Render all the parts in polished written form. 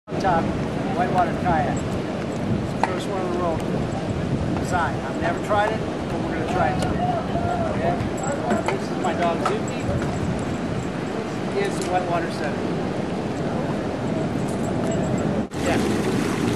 Top whitewater kayak. It's the first one in the world design. I've never tried it, but we're going to try it today. Okay? This is my dog Zuki. This is the whitewater center. Yeah.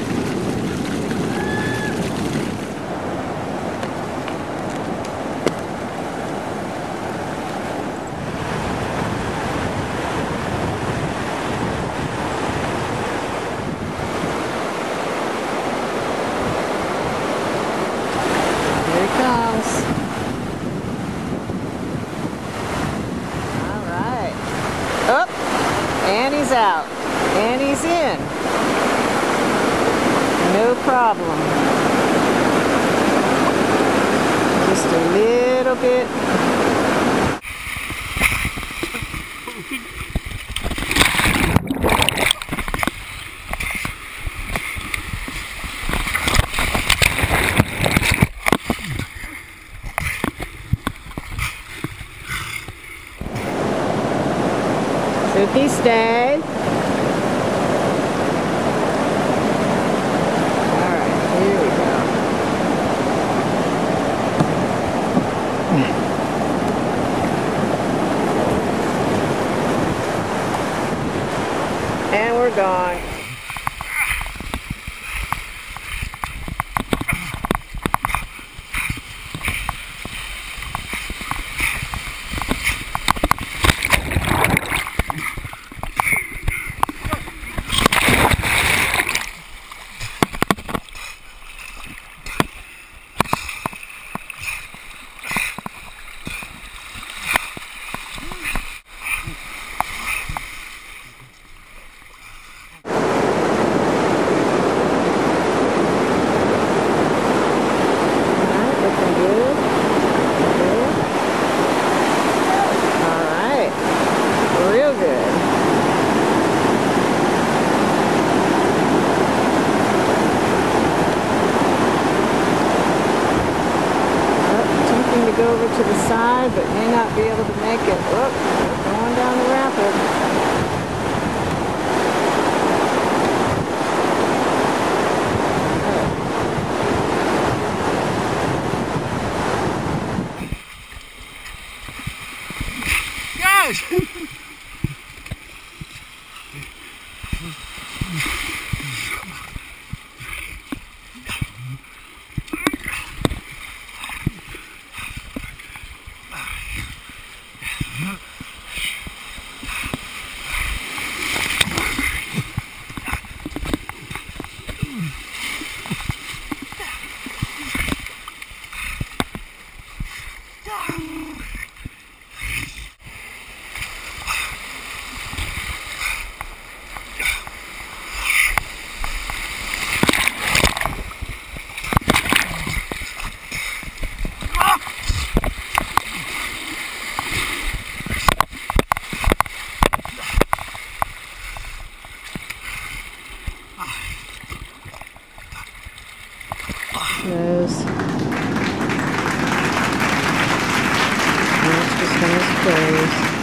Up, and he's out, and he's in. No problem. Just a little bit. Suki, stay. Alright, here we go. And we're gone. Go over to the side, but may not be able to make it. Whoop, going down the rapid. Guys! Nose. That's just nice clothes.